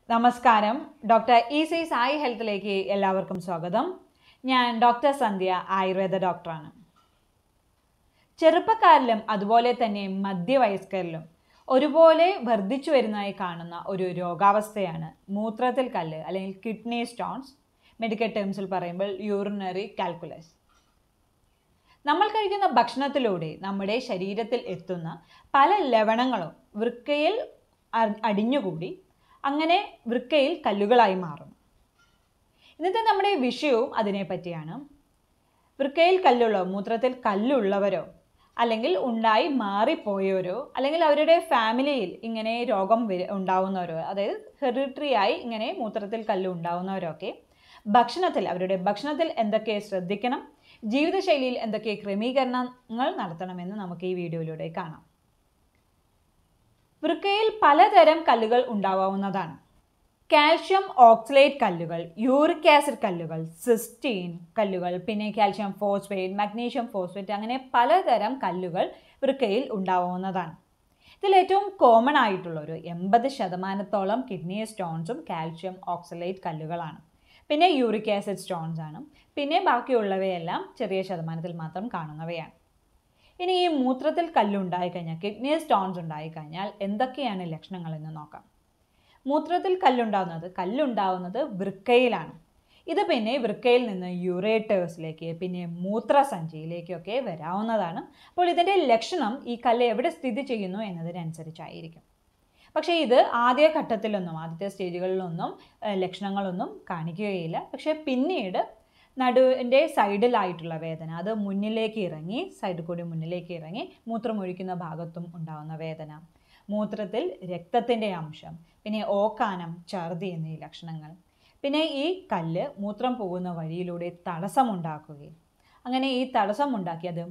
നമസ്കാരം. ഡോക്ടർ ഇ.സി. സായി ഹെൽത്തിലേക്ക് എല്ലാവർക്കും സ്വാഗതം. ഞാൻ ഡോക്ടർ സന്ധ്യ, ആയുർവേദ ഡോക്ടറാണ്. ചെറുപ്പക്കാരിലും അതുപോലെ തന്നെ മധ്യവയസ്കരിലും ഒരുപോലെ വർദ്ധിച്ചു വരുന്നതായി കാണുന്ന ഒരു രോഗാവസ്ഥയാണ് മൂത്രത്തിൽ കല്ല് അല്ലെങ്കിൽ കിഡ്നി സ്റ്റോൺസ്. മെഡിക്കൽ ടേംസിൽ പറയുമ്പോൾ യൂറിനറി കാൽക്കുലസ്. നമ്മൾ കഴിക്കുന്ന ഭക്ഷണത്തിലൂടെ നമ്മുടെ ശരീരത്തിൽ എത്തുന്ന പല ലവണങ്ങളും വൃക്കയിൽ അടിഞ്ഞുകൂടി അങ്ങനെ വൃക്കയിൽ കല്ലുകളായി മാറും. ഇന്നത്തെ നമ്മുടെ വിഷയവും അതിനെപ്പറ്റിയാണ്. വൃക്കയിൽ മൂത്രത്തിൽ കല്ലുള്ളവരോ അല്ലെങ്കിൽ ഉണ്ടായി മാറിപ്പോയവരോ അല്ലെങ്കിൽ അവരുടെ ഫാമിലിയിൽ ഇങ്ങനെ രോഗം ഉണ്ടാവുന്നവരോ, അതായത് ഹെറിഡിറ്ററി ആയി ഇങ്ങനെ മൂത്രത്തിൽ കല്ല് ഉണ്ടാവുന്നവരൊക്കെ അവരുടെ ഭക്ഷണത്തിൽ എന്തൊക്കെ ശ്രദ്ധിക്കണം, ജീവിതശൈലിയിൽ എന്തൊക്കെ ക്രമീകരണങ്ങൾ നടത്തണമെന്ന് നമുക്ക് ഈ വീഡിയോയിലൂടെ കാണാം. വൃക്കയിൽ പലതരം കല്ലുകൾ ഉണ്ടാവാവുന്നതാണ്. കാൽഷ്യം ഓക്സലേറ്റ് കല്ലുകൾ, യൂറിക് ആസിഡ് കല്ലുകൾ, സിസ്റ്റീൻ കല്ലുകൾ, പിന്നെ കാൽഷ്യം ഫോസ്ഫേറ്റ്, മഗ്നീഷ്യം ഫോസ്ഫേറ്റ്, അങ്ങനെ പലതരം കല്ലുകൾ വൃക്കയിൽ ഉണ്ടാവാവുന്നതാണ്. ഇതിൽ ഏറ്റവും കോമൺ ആയിട്ടുള്ള ഒരു 80% കിഡ്നി സ്റ്റോൺസും കാൽഷ്യം ഓക്സലേറ്റ് കല്ലുകളാണ്. പിന്നെ യൂറിക് ആസിഡ് സ്റ്റോൺസ് ആണ്. പിന്നെ ബാക്കിയുള്ളവയെല്ലാം ചെറിയ ശതമാനത്തിൽ മാത്രം കാണുന്നവയാണ്. ഇനി ഈ മൂത്രത്തിൽ കല്ലുണ്ടായിക്കഴിഞ്ഞാൽ, കിഡ്നി സ്റ്റോൺസ് ഉണ്ടായിക്കഴിഞ്ഞാൽ എന്തൊക്കെയാണ് ലക്ഷണങ്ങളെന്ന് നോക്കാം. മൂത്രത്തിൽ കല്ലുണ്ടാവുന്നത് വൃക്കയിലാണ്. ഇത് പിന്നെ വൃക്കയിൽ നിന്ന് യൂറേറ്റേഴ്സിലേക്ക്, പിന്നെ മൂത്രസഞ്ചിയിലേക്കൊക്കെ വരാവുന്നതാണ്. അപ്പോൾ ഇതിൻ്റെ ലക്ഷണം ഈ കല്ല് എവിടെ സ്ഥിതി ചെയ്യുന്നു എന്നതിനനുസരിച്ചായിരിക്കും. പക്ഷേ ഇത് ആദ്യത്തെ സ്റ്റേജുകളിലൊന്നും ലക്ഷണങ്ങളൊന്നും കാണിക്കുകയില്ല. പക്ഷേ പിന്നീട് നടുവിൻ്റെ സൈഡിലായിട്ടുള്ള വേദന, അത് സൈഡിൽ കൂടി മുന്നിലേക്ക് ഇറങ്ങി മൂത്രമൊഴിക്കുന്ന ഭാഗത്തും ഉണ്ടാകുന്ന വേദന, മൂത്രത്തിൽ രക്തത്തിൻ്റെ അംശം, പിന്നെ ഓക്കാനം, ഛർദി എന്നീ ലക്ഷണങ്ങൾ. പിന്നെ ഈ കല്ല് മൂത്രം പോകുന്ന വഴിയിലൂടെ തടസ്സമുണ്ടാക്കുകയും അങ്ങനെ ഈ തടസ്സമുണ്ടാക്കി അത്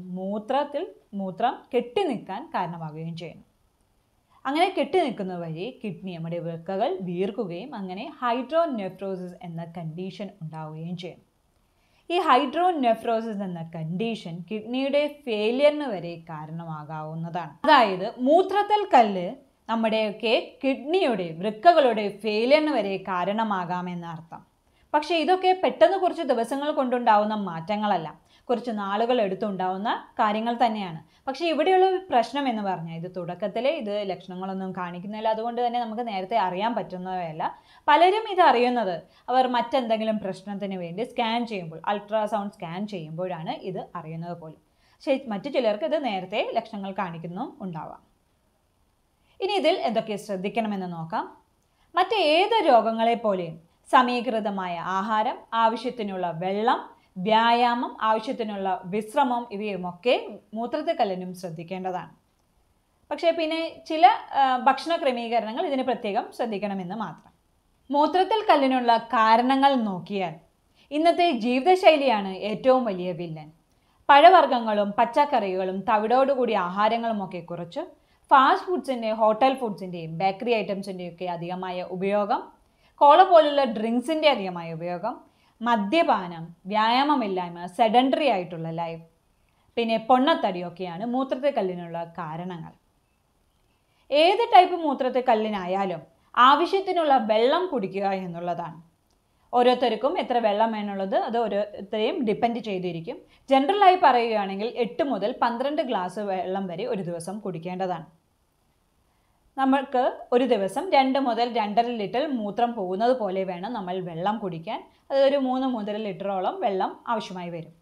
മൂത്രം കെട്ടി നിൽക്കാൻ കാരണമാവുകയും ചെയ്യുന്നു. അങ്ങനെ കെട്ടി നിൽക്കുന്ന വഴി നമ്മുടെ വൃക്കകൾ വീർക്കുകയും അങ്ങനെ ഹൈഡ്രോനെഫ്രോസിസ് എന്ന കണ്ടീഷൻ ഉണ്ടാവുകയും ചെയ്യുന്നു. ഈ ഹൈഡ്രോനെഫ്രോസിസ് എന്ന കണ്ടീഷൻ കിഡ്നിയുടെ ഫെയിലിയറിന് വരെ കാരണമാകാവുന്നതാണ്. അതായത് മൂത്രത്തിൽ കല്ല് നമ്മുടെയൊക്കെ വൃക്കകളുടെ ഫെയിലിയറിന് വരെ കാരണമാകാമെന്നർത്ഥം. പക്ഷേ ഇതൊക്കെ പെട്ടെന്ന് കുറച്ച് ദിവസങ്ങൾ കൊണ്ടുണ്ടാവുന്ന മാറ്റങ്ങളല്ല, കുറച്ച് നാളുകൾ എടുത്തുണ്ടാവുന്ന കാര്യങ്ങൾ തന്നെയാണ്. പക്ഷേ ഇവിടെയുള്ള പ്രശ്നം എന്ന് പറഞ്ഞാൽ ഇത് തുടക്കത്തിലെ ലക്ഷണങ്ങളൊന്നും കാണിക്കുന്നില്ല. അതുകൊണ്ട് തന്നെ നമുക്ക് നേരത്തെ അറിയാൻ പറ്റുന്നവയല്ല. പലരും ഇത് അറിയുന്നത് അവർ മറ്റെന്തെങ്കിലും പ്രശ്നത്തിന് വേണ്ടി അൾട്രാസൗണ്ട് സ്കാൻ ചെയ്യുമ്പോഴാണ് ഇത് അറിയുന്നത് പോലും. പക്ഷേ മറ്റു ചിലർക്ക് ഇത് നേരത്തെ ലക്ഷണങ്ങൾ കാണിക്കുന്നു ഉണ്ടാവാം. ഇനി ഇതിൽ എന്തൊക്കെ ശ്രദ്ധിക്കണമെന്ന് നോക്കാം. മറ്റേത് രോഗങ്ങളെ പോലെയും സമീകൃതമായ ആഹാരം, ആവശ്യത്തിനുള്ള വെള്ളം, വ്യായാമം, ആവശ്യത്തിനുള്ള വിശ്രമം ഇവയുമൊക്കെ മൂത്രത്തിൽ കല്ലിനും ശ്രദ്ധിക്കേണ്ടതാണ്. പക്ഷേ പിന്നെ ചില ഭക്ഷണ ക്രമീകരണങ്ങൾ ഇതിന് പ്രത്യേകം ശ്രദ്ധിക്കണമെന്ന് മാത്രം. മൂത്രത്തിൽ കല്ലിനുള്ള കാരണങ്ങൾ നോക്കിയാൽ ഇന്നത്തെ ജീവിതശൈലിയാണ് ഏറ്റവും വലിയ വില്ലൻ. പഴവർഗ്ഗങ്ങളും പച്ചക്കറികളും തവിടോടുകൂടിയ ആഹാരങ്ങളുമൊക്കെ കുറച്ച് ഫാസ്റ്റ് ഫുഡ്സിൻ്റെയും ഹോട്ടൽ ഫുഡ്സിൻ്റെയും ബേക്കറി ഐറ്റംസിൻ്റെയൊക്കെ അധികമായ ഉപയോഗം, കോള പോലുള്ള ഡ്രിങ്ക്സിൻ്റെ അധികമായ ഉപയോഗം, മദ്യപാനം, വ്യായാമമില്ലായ്മ, സെഡൻഡറി ആയിട്ടുള്ള ലൈഫ്, പിന്നെ പൊണ്ണത്തടിയൊക്കെയാണ് മൂത്രത്തിൽ കല്ലിനുള്ള കാരണങ്ങൾ. ഏത് ടൈപ്പ് മൂത്രത്തിൽ കല്ലിനായാലും ആവശ്യത്തിനുള്ള വെള്ളം കുടിക്കുക എന്നുള്ളതാണ്. ഓരോരുത്തർക്കും എത്ര വെള്ളം വേണമെന്നുള്ളത് അത് ഓരോരുത്തരെയും ഡിപ്പെൻഡ് ചെയ്തിരിക്കും. ജനറലായി പറയുകയാണെങ്കിൽ 8 മുതൽ 12 ഗ്ലാസ് വെള്ളം വരെ ഒരു ദിവസം കുടിക്കേണ്ടതാണ്. നമ്മൾക്ക് ഒരു ദിവസം 2 മുതൽ 2.5 ലിറ്റർ മൂത്രം പോകുന്നത് പോലെ വേണം നമ്മൾ വെള്ളം കുടിക്കാൻ. അതൊരു 3 മുതൽ ലിറ്ററോളം വെള്ളം ആവശ്യമായി വരും.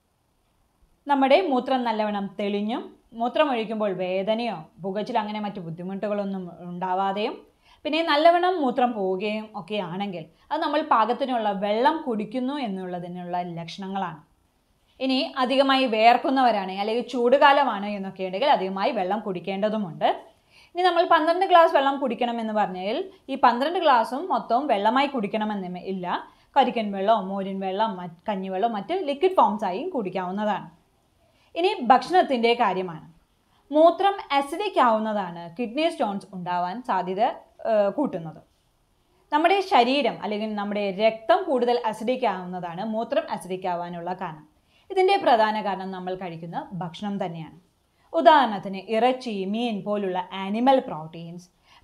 നമ്മുടെ മൂത്രം നല്ലവണ്ണം തെളിഞ്ഞും മൂത്രമൊഴിക്കുമ്പോൾ വേദനയോ പുകച്ചിൽ അങ്ങനെ മറ്റു ബുദ്ധിമുട്ടുകളൊന്നും ഉണ്ടാവാതെയും പിന്നെ നല്ലവണ്ണം മൂത്രം പോവുകയും ഒക്കെ ആണെങ്കിൽ അത് നമ്മൾ പാകത്തിനുള്ള വെള്ളം കുടിക്കുന്നു എന്നുള്ളതിനുള്ള ലക്ഷണങ്ങളാണ്. ഇനി അധികമായി വേർക്കുന്നവരാണെങ്കിൽ അല്ലെങ്കിൽ ചൂടുകാലമാണ് എന്നൊക്കെ ഉണ്ടെങ്കിൽ അധികമായി വെള്ളം കുടിക്കേണ്ടതുമുണ്ട്. ഇനി നമ്മൾ 12 ഗ്ലാസ് വെള്ളം കുടിക്കണമെന്ന് പറഞ്ഞാൽ ഈ 12 ഗ്ലാസും മൊത്തവും വെള്ളമായി കുടിക്കണമെന്ന് ഇല്ല. കരിക്കൻ വെള്ളമോ മോരിൻ വെള്ളം, കഞ്ഞിവെള്ളം, മറ്റ് ലിക്വിഡ് ഫോംസായും കുടിക്കാവുന്നതാണ്. ഇനി ഭക്ഷണത്തിൻ്റെ കാര്യമാണ്. മൂത്രം അസിഡിക് ആവുന്നതാണ് കിഡ്നി സ്റ്റോൺസ് ഉണ്ടാവാൻ സാധ്യത കൂട്ടുന്നത്. നമ്മുടെ ശരീരം അല്ലെങ്കിൽ നമ്മുടെ രക്തം കൂടുതൽ അസിഡിക് ആവുന്നതാണ് മൂത്രം അസിഡിക് ആവാനുള്ള കാരണം. ഇതിൻ്റെ പ്രധാന കാരണം നമ്മൾ കഴിക്കുന്ന ഭക്ഷണം തന്നെയാണ്. ഉദാഹരണത്തിന് ഇറച്ചി, മീൻ പോലുള്ള ആനിമൽ പ്രോട്ടീൻസ്,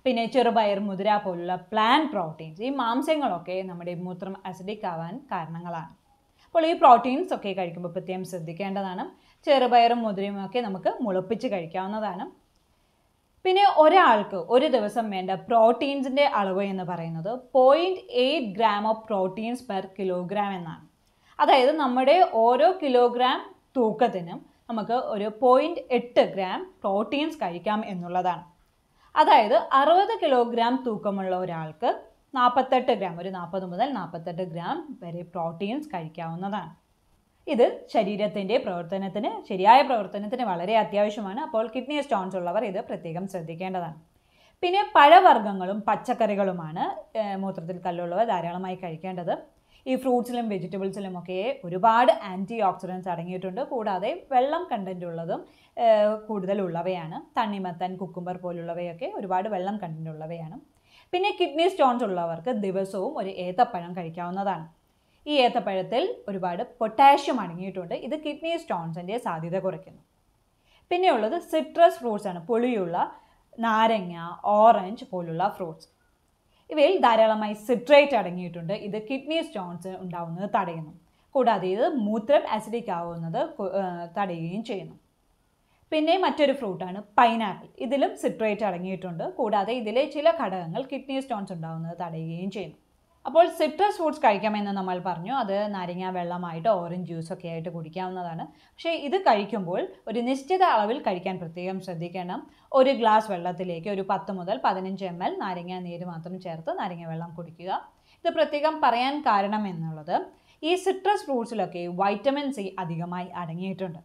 പിന്നെ ചെറുപയർ, മുതിര പോലുള്ള പ്ലാന്റ് പ്രോട്ടീൻസ്, ഈ മാംസ്യങ്ങളൊക്കെ നമ്മുടെ മൂത്രം അസിഡിക് ആവാൻ കാരണങ്ങളാണ്. അപ്പോൾ ഈ പ്രോട്ടീൻസ് ഒക്കെ കഴിക്കുമ്പോൾ പ്രത്യേകം ശ്രദ്ധിക്കേണ്ടതാണ്. ചെറുപയറും മുതിരയും ഒക്കെ നമുക്ക് മുളപ്പിച്ച് കഴിക്കാവുന്നതാണ്. പിന്നെ ഒരാൾക്ക് ഒരു ദിവസം വേണ്ട പ്രോട്ടീൻസിൻ്റെ അളവ് എന്ന് പറയുന്നത് 0.8 gram of proteins per kilogram എന്നാണ്. അതായത് നമ്മുടെ ഓരോ കിലോഗ്രാം തൂക്കത്തിനും നമുക്ക് ഒരു 0.8 ഗ്രാം പ്രോട്ടീൻസ് കഴിക്കാം എന്നുള്ളതാണ്. അതായത് 60 കിലോഗ്രാം തൂക്കമുള്ള ഒരാൾക്ക് 48 ഗ്രാം, ഒരു 40 മുതൽ 48 ഗ്രാം വരെ പ്രോട്ടീൻസ് കഴിക്കാവുന്നതാണ്. ഇത് ശരീരത്തിൻ്റെ പ്രവർത്തനത്തിന്, ശരിയായ പ്രവർത്തനത്തിന് വളരെ അത്യാവശ്യമാണ്. അപ്പോൾ കിഡ്നി സ്റ്റോൺസ് ഉള്ളവർ ഇത് പ്രത്യേകം ശ്രദ്ധിക്കേണ്ടതാണ്. പിന്നെ പഴവർഗ്ഗങ്ങളും പച്ചക്കറികളുമാണ് മൂത്രത്തിൽ കല്ലുള്ളവർ ധാരാളമായി കഴിക്കേണ്ടത്. ഈ ഫ്രൂട്ട്സിലും വെജിറ്റബിൾസിലും ഒക്കെ ഒരുപാട് ആൻറ്റി ഓക്സിഡൻസ് അടങ്ങിയിട്ടുണ്ട്. കൂടാതെ വെള്ളം കണ്ടൻ്റ് ഉള്ളതും കൂടുതലുള്ളവയാണ്. തണ്ണിമത്തൻ, കുക്കുംബർ പോലുള്ളവയൊക്കെ ഒരുപാട് വെള്ളം കണ്ടൻ്റ് ഉള്ളവയാണ്. പിന്നെ കിഡ്നി സ്റ്റോൺസ് ഉള്ളവർക്ക് ദിവസവും ഒരു ഏത്തപ്പഴം കഴിക്കാവുന്നതാണ്. ഈ ഏത്തപ്പഴത്തിൽ ഒരുപാട് പൊട്ടാഷ്യം അടങ്ങിയിട്ടുണ്ട്. ഇത് കിഡ്നി സ്റ്റോൺസിൻ്റെ സാധ്യത കുറയ്ക്കുന്നു. പിന്നെയുള്ളത് സിട്രസ് ഫ്രൂട്ട്സ് ആണ്. പുളിയുള്ള നാരങ്ങ, ഓറഞ്ച് പോലുള്ള ഫ്രൂട്ട്സ്. ഇവയിൽ ധാരാളമായി സിട്രേറ്റ് അടങ്ങിയിട്ടുണ്ട്. ഇത് കിഡ്നി സ്റ്റോൺസ് ഉണ്ടാവുന്നത് തടയുന്നു. കൂടാതെ ഇത് മൂത്രം അസിഡിക് ആവുന്നത് തടയുകയും ചെയ്യുന്നു. പിന്നെ മറ്റൊരു ഫ്രൂട്ടാണ് പൈനാപ്പിൾ. ഇതിലും സിട്രേറ്റ് അടങ്ങിയിട്ടുണ്ട്. കൂടാതെ ഇതിലെ ചില ഘടകങ്ങൾ കിഡ്നി സ്റ്റോൺസ് ഉണ്ടാവുന്നത് തടയുകയും ചെയ്യുന്നു. അപ്പോൾ സിട്രസ് ഫ്രൂട്ട്സ് കഴിക്കാമെന്ന് നമ്മൾ പറഞ്ഞു. അത് നാരങ്ങ വെള്ളമായിട്ട്, ഓറഞ്ച് ജ്യൂസൊക്കെ ആയിട്ട് കുടിക്കാവുന്നതാണ്. പക്ഷേ ഇത് കഴിക്കുമ്പോൾ ഒരു നിശ്ചിത അളവിൽ കഴിക്കാൻ പ്രത്യേകം ശ്രദ്ധിക്കണം. ഒരു ഗ്ലാസ് വെള്ളത്തിലേക്ക് ഒരു 10 മുതൽ 15 ml നാരങ്ങ നീര് മാത്രം ചേർത്ത് നാരങ്ങ വെള്ളം കുടിക്കുക. ഇത് പ്രത്യേകം പറയാൻ കാരണം എന്നുള്ളത്, ഈ സിട്രസ് ഫ്രൂട്ട്സിലൊക്കെ വൈറ്റമിൻ സി അധികമായി അടങ്ങിയിട്ടുണ്ട്.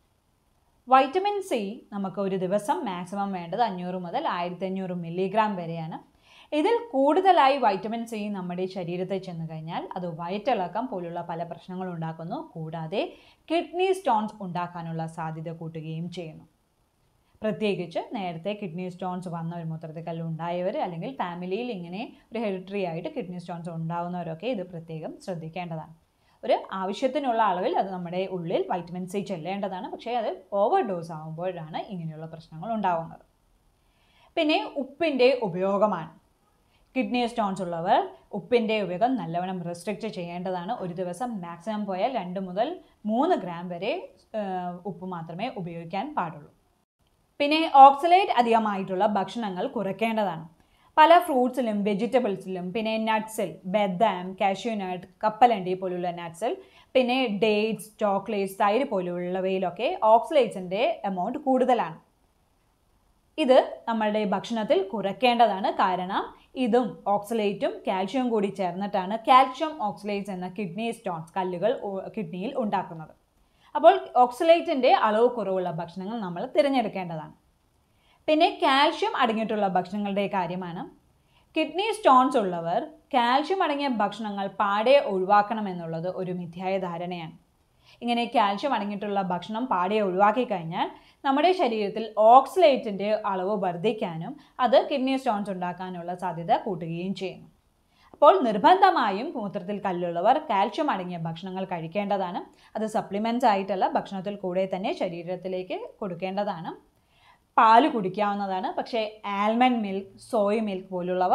വൈറ്റമിൻ സി നമുക്ക് ഒരു ദിവസം മാക്സിമം വേണ്ടത് 500 മുതൽ 1500 മില്ലിഗ്രാം വരെയാണ്. ഇതിൽ കൂടുതലായി വൈറ്റമിൻ സി നമ്മുടെ ശരീരത്തിൽ ചെന്ന് കഴിഞ്ഞാൽ അത് വയറ്റിളക്കം പോലുള്ള പല പ്രശ്നങ്ങളും ഉണ്ടാക്കുന്നു. കൂടാതെ കിഡ്നി സ്റ്റോൺസ് ഉണ്ടാക്കാനുള്ള സാധ്യത കൂട്ടുകയും ചെയ്യുന്നു. പ്രത്യേകിച്ച് നേരത്തെ കിഡ്നി സ്റ്റോൺസ് വന്ന ഒരു മൂത്രത്തിൽ കല്ല് ഉണ്ടായവർ, അല്ലെങ്കിൽ ഫാമിലിയിൽ ഇങ്ങനെ ഒരു ഹെറിറ്ററി ആയിട്ട് കിഡ്നി സ്റ്റോൺസ് ഉണ്ടാകുന്നവരൊക്കെ ഇത് പ്രത്യേകം ശ്രദ്ധിക്കേണ്ടതാണ്. ഒരു ആവശ്യത്തിനുള്ള അളവിൽ അത് നമ്മുടെ ഉള്ളിൽ വൈറ്റമിൻ സി ചെല്ലേണ്ടതാണ്. പക്ഷേ അത് ഓവർ ഡോസ് ആകുമ്പോഴാണ് ഇങ്ങനെയുള്ള പ്രശ്നങ്ങൾ ഉണ്ടാകുന്നത്. പിന്നെ ഉപ്പിൻ്റെ ഉപയോഗമാണ്. കിഡ്നി സ്റ്റോൺസ് ഉള്ളവർ ഉപ്പിൻ്റെ ഉപയോഗം നല്ലവണ്ണം റെസ്ട്രിക്റ്റ് ചെയ്യേണ്ടതാണ്. ഒരു ദിവസം മാക്സിമം പോയാൽ 2 മുതൽ 3 ഗ്രാം വരെ ഉപ്പ് മാത്രമേ ഉപയോഗിക്കാൻ പാടുള്ളൂ. പിന്നെ ഓക്സലേറ്റ് അധികമായിട്ടുള്ള ഭക്ഷണങ്ങൾ കുറയ്ക്കേണ്ടതാണ്. പല ഫ്രൂട്ട്സിലും വെജിറ്റബിൾസിലും, പിന്നെ നട്ട്സിൽ ബദാം, കാഷ്യൂനട്ട്, കപ്പലണ്ടി പോലുള്ള നട്ട്സിൽ, പിന്നെ ഡേറ്റ്സ്, ചോക്ലേറ്റ്സ്, തൈര് പോലുള്ളവയിലൊക്കെ ഓക്സലേറ്റ്സിൻ്റെ എമൗണ്ട് കൂടുതലാണ്. ഇത് നമ്മളുടെ ഭക്ഷണത്തിൽ കുറയ്ക്കേണ്ടതാണ്. കാരണം ഇതും ഓക്സലേറ്റും കാൽഷ്യം കൂടി ചേർന്നിട്ടാണ് കാൽഷ്യം ഓക്സലേറ്റ്സ് എന്ന കിഡ്നി സ്റ്റോൺസ് കല്ലുകൾ കിഡ്നിയിൽ ഉണ്ടാക്കുന്നത്. അപ്പോൾ ഓക്സലേറ്റിൻ്റെ അളവ് കുറവുള്ള ഭക്ഷണങ്ങൾ നമ്മൾ തിരഞ്ഞെടുക്കേണ്ടതാണ്. പിന്നെ കാൽഷ്യം അടങ്ങിയിട്ടുള്ള ഭക്ഷണങ്ങളുടെ കാര്യമാണ്. കിഡ്നി സ്റ്റോൺസ് ഉള്ളവർ കാൽഷ്യം അടങ്ങിയ ഭക്ഷണങ്ങൾ പാടെ ഒഴിവാക്കണമെന്നുള്ളത് ഒരു മിഥ്യായ ധാരണയാണ്. ഇങ്ങനെ കാൽഷ്യം അടങ്ങിയിട്ടുള്ള ഭക്ഷണം പാടെ ഒഴിവാക്കി കഴിഞ്ഞാൽ നമ്മുടെ ശരീരത്തിൽ ഓക്സലേറ്റിൻ്റെ അളവ് വർദ്ധിക്കാനും അത് കിഡ്നി സ്റ്റോൺസ് ഉണ്ടാക്കാനുള്ള സാധ്യത കൂട്ടുകയും ചെയ്യുന്നു. അപ്പോൾ നിർബന്ധമായും മൂത്രത്തിൽ കല്ലുള്ളവർ കാൽഷ്യം അടങ്ങിയ ഭക്ഷണങ്ങൾ കഴിക്കേണ്ടതാണ്. അത് സപ്ലിമെൻറ്റ്സ് ആയിട്ടല്ല, ഭക്ഷണത്തിൽ കൂടെ തന്നെ ശരീരത്തിലേക്ക് കൊടുക്കേണ്ടതാണ്. പാല് കുടിക്കാവുന്നതാണ്. പക്ഷേ ആൽമണ്ട് മിൽക്ക്, സോയ് മിൽക്ക് പോലുള്ളവ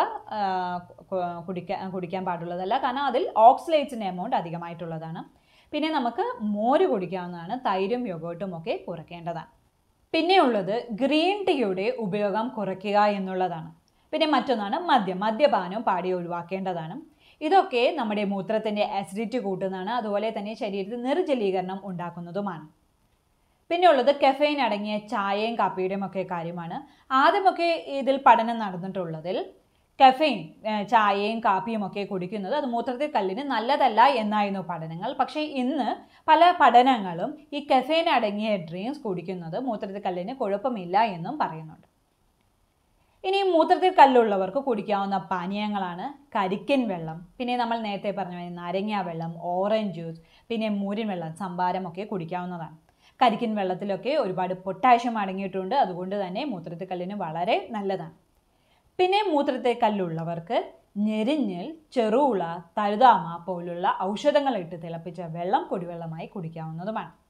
കുടിക്കാൻ പാടുള്ളതല്ല. കാരണം അതിൽ ഓക്സലേറ്റ്സിൻ്റെ എമൗണ്ട് അധികമായിട്ടുള്ളതാണ്. പിന്നെ നമുക്ക് മോര് കുടിക്കാവുന്നതാണ്. തൈരും യോഗോട്ടും ഒക്കെ കുറയ്ക്കേണ്ടതാണ്. പിന്നെയുള്ളത് ഗ്രീൻ ടീയുടെ ഉപയോഗം കുറയ്ക്കുക എന്നുള്ളതാണ്. പിന്നെ മറ്റൊന്നാണ് മദ്യപാനം പാടെ ഒഴിവാക്കേണ്ടതാണ്. ഇതൊക്കെ നമ്മുടെ മൂത്രത്തിൻ്റെ ആസിഡിറ്റി കൂട്ടുന്നതാണ്. അതുപോലെ തന്നെ ശരീരത്തിൽ നിർജ്ജലീകരണം ഉണ്ടാക്കുന്നതുമാണ്. പിന്നെ ഉള്ളത് കഫെയിൻ അടങ്ങിയ ചായയും കാപ്പിയുടെയും ഒക്കെ കാര്യമാണ്. ആദ്യമൊക്കെ ഇതിൽ പഠനം നടന്നിട്ടുള്ളതിൽ കഫെയിൻ, ചായയും കാപ്പിയും ഒക്കെ കുടിക്കുന്നത് അത് മൂത്രത്തിൽ കല്ലിന് നല്ലതല്ല എന്നായിരുന്നു പഠനങ്ങൾ. പക്ഷേ ഇന്ന് പല പഠനങ്ങളും ഈ കഫെയിൻ അടങ്ങിയ ഡ്രിങ്ക്സ് കുടിക്കുന്നത് മൂത്രത്തിൽ കല്ലിന് കുഴപ്പമില്ല എന്നും പറയുന്നുണ്ട്. ഇനി മൂത്രത്തിൽ കല്ലുള്ളവർക്ക് കുടിക്കാവുന്ന പാനീയങ്ങളാണ് കരിക്കിൻ വെള്ളം, പിന്നെ നമ്മൾ നേരത്തെ പറഞ്ഞ നാരങ്ങ വെള്ളം, ഓറഞ്ച് ജ്യൂസ്, പിന്നെ മൂരിൻ വെള്ളം, സംഭാരം ഒക്കെ കുടിക്കാവുന്നതാണ്. കരിക്കിൻ വെള്ളത്തിലൊക്കെ ഒരുപാട് പൊട്ടാഷ്യം അടങ്ങിയിട്ടുണ്ട്. അതുകൊണ്ട് തന്നെ മൂത്രത്തിൽ കല്ലിന് വളരെ നല്ലതാണ്. പിന്നെ മൂത്രത്തിൽ കല്ലുള്ളവർക്ക് ഞെരിഞ്ഞിൽ, ചെറുള, തഴുതാമ പോലുള്ള ഔഷധങ്ങളിട്ട് തിളപ്പിച്ച വെള്ളം കുടിവെള്ളമായി കുടിക്കാവുന്നതുമാണ്.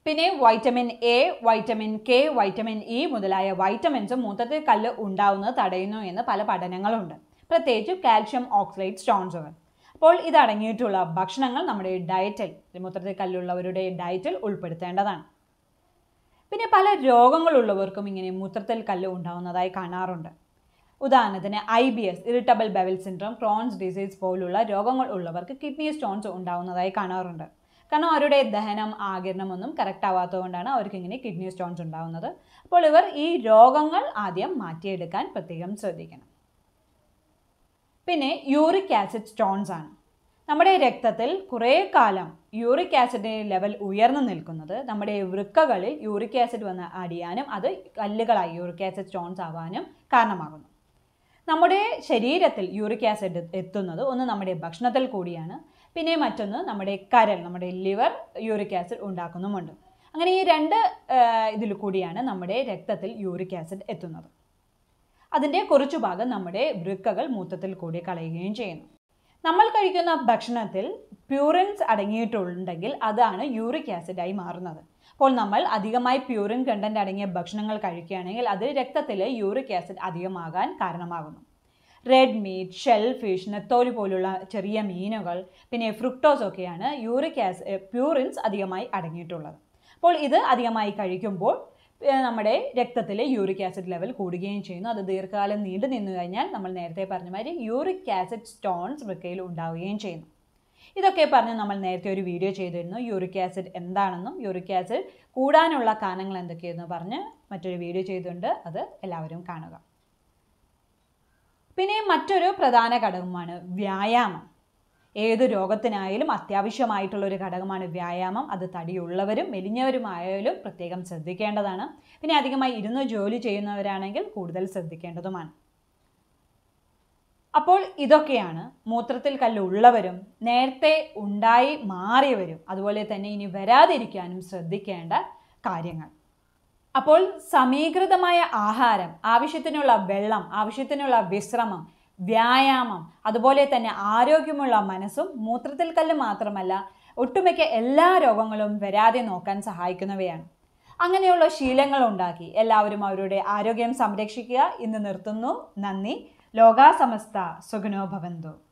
പിന്നെ vitamin A, vitamin K, vitamin E മുതലായ വൈറ്റമിൻസും മൂത്രത്തിൽ കല്ല് ഉണ്ടാവുന്നത് തടയുന്നു എന്ന് പല പഠനങ്ങളുണ്ട്, പ്രത്യേകിച്ച് കാൽഷ്യം ഓക്സലേറ്റ് സ്റ്റോൺസുകൾ. അപ്പോൾ ഇതടങ്ങിയിട്ടുള്ള ഭക്ഷണങ്ങൾ നമ്മുടെ ഡയറ്റിൽ, മൂത്രത്തിൽ കല്ലുള്ളവരുടെ ഡയറ്റിൽ ഉൾപ്പെടുത്തേണ്ടതാണ്. പിന്നെ പല രോഗങ്ങളുള്ളവർക്കും ഇങ്ങനെ മൂത്രത്തിൽ കല്ല് ഉണ്ടാവുന്നതായി കാണാറുണ്ട്. ഉദാഹരണത്തിന് IBS, irritable bowel syndrome, Crohn's disease പോലുള്ള രോഗങ്ങൾ ഉള്ളവർക്ക് കിഡ്നി സ്റ്റോൺസ് ഉണ്ടാവുന്നതായി കാണാറുണ്ട്. കാരണം അവരുടെ ദഹനം, ആഗിരണം ഒന്നും കറക്റ്റ് ആവാത്തതുകൊണ്ടാണ് അവർക്ക് ഇങ്ങനെ കിഡ്നി സ്റ്റോൺസ് ഉണ്ടാവുന്നത്. അപ്പോൾ ഇവർ ഈ രോഗങ്ങൾ ആദ്യം മാറ്റിയെടുക്കാൻ പ്രത്യേകം ശ്രദ്ധിക്കണം. പിന്നെ യൂറിക് ആസിഡ് സ്റ്റോൺസ് ആണ്. നമ്മുടെ രക്തത്തിൽ കുറേ കാലം യൂറിക് ആസിഡിൻ്റെ ലെവൽ ഉയർന്നു നിൽക്കുന്നത് നമ്മുടെ വൃക്കകളിൽ യൂറിക് ആസിഡ് വന്ന് അടിയാനും അത് കല്ലുകളായി യൂറിക് ആസിഡ് സ്റ്റോൺസ് ആവാനും കാരണമാകുന്നു. നമ്മുടെ ശരീരത്തിൽ യൂറിക് ആസിഡ് എത്തുന്നത് ഒന്ന് നമ്മുടെ ഭക്ഷണത്തിൽ കൂടിയാണ്, പിന്നെ മറ്റൊന്ന് നമ്മുടെ കരൾ, നമ്മുടെ ലിവർ യൂറിക് ആസിഡ് ഉണ്ടാക്കുന്നുമുണ്ട്. അങ്ങനെ ഈ രണ്ട് ഇതിൽ കൂടിയാണ് നമ്മുടെ രക്തത്തിൽ യൂറിക് ആസിഡ് എത്തുന്നത്. അതിൻ്റെ കുറച്ചു ഭാഗം നമ്മുടെ വൃക്കകൾ മൂത്രത്തിൽ കൂടി കളയുകയും ചെയ്യുന്നു. നമ്മൾ കഴിക്കുന്ന ഭക്ഷണത്തിൽ പ്യൂറിൻസ് അടങ്ങിയിട്ടുണ്ടെങ്കിൽ അതാണ് യൂറിക് ആസിഡായി മാറുന്നത്. അപ്പോൾ നമ്മൾ അധികമായി പ്യൂറിൻ കണ്ടന്റ് അടങ്ങിയ ഭക്ഷണങ്ങൾ കഴിക്കുകയാണെങ്കിൽ അത് രക്തത്തിലെ യൂറിക് ആസിഡ് അധികമാകാൻ കാരണമാകുന്നു. റെഡ് മീറ്റ്, ഷെൽ ഫിഷ്, നെത്തോലി പോലുള്ള ചെറിയ മീനുകൾ, പിന്നെ ഫ്രുക്ടോസ് ഒക്കെയാണ് പ്യൂറിൻസ് അധികമായി അടങ്ങിയിട്ടുള്ളത്. അപ്പോൾ ഇത് അധികമായി കഴിക്കുമ്പോൾ നമ്മുടെ രക്തത്തിലെ യൂറിക് ആസിഡ് ലെവൽ കൂടുകയും ചെയ്യുന്നു. അത് ദീർഘകാലം നീണ്ടു നിന്നു കഴിഞ്ഞാൽ നമ്മൾ നേരത്തെ പറഞ്ഞ മാതിരി യൂറിക് ആസിഡ് സ്റ്റോൺസ് വൃക്കയിൽ ഉണ്ടാവുകയും ചെയ്യുന്നു. ഇതൊക്കെ പറഞ്ഞ് നമ്മൾ നേരത്തെ ഒരു വീഡിയോ ചെയ്തിരുന്നു. യൂറിക് ആസിഡ് എന്താണെന്നും യൂറിക് ആസിഡ് കൂടാനുള്ള കാരണങ്ങൾ എന്തൊക്കെയെന്ന് പറഞ്ഞ് മറ്റൊരു വീഡിയോ ചെയ്തിട്ടുണ്ട്, അത് എല്ലാവരും കാണുക. പിന്നെ മറ്റൊരു പ്രധാന ഘടകമാണ് വ്യായാമം. ഏത് രോഗത്തിനായാലും അത്യാവശ്യമായിട്ടുള്ളൊരു ഘടകമാണ് വ്യായാമം. അത് തടിയുള്ളവരും മെലിഞ്ഞവരുമായാലും പ്രത്യേകം ശ്രദ്ധിക്കേണ്ടതാണ്. പിന്നെ അധികമായി ഇരുന്ന് ജോലി ചെയ്യുന്നവരാണെങ്കിൽ കൂടുതൽ ശ്രദ്ധിക്കേണ്ടതുമാണ്. അപ്പോൾ ഇതൊക്കെയാണ് മൂത്രത്തിൽ കല്ലുള്ളവരും നേരത്തെ ഉണ്ടായി മാറിയവരും അതുപോലെ തന്നെ ഇനി വരാതിരിക്കാനും ശ്രദ്ധിക്കേണ്ട കാര്യങ്ങൾ. അപ്പോൾ സമീകൃതമായ ആഹാരം, ആവശ്യത്തിനുള്ള വെള്ളം, ആവശ്യത്തിനുള്ള വിശ്രമം, വ്യായാമം, അതുപോലെ തന്നെ ആരോഗ്യമുള്ള മനസ്സും മൂത്രത്തിൽ കല്ല് മാത്രമല്ല ഒട്ടുമിക്ക എല്ലാ രോഗങ്ങളും വരാതെ നോക്കാൻ സഹായിക്കുന്നവയാണ്. അങ്ങനെയുള്ള ശീലങ്ങൾ ഉണ്ടാക്കി എല്ലാവരും അവരുടെ ആരോഗ്യം സംരക്ഷിക്കുക. ഇന്ന് നിർത്തുന്നു. നന്ദി. ലോകാ സമസ്ത സുഖിനോ ഭവന്തു.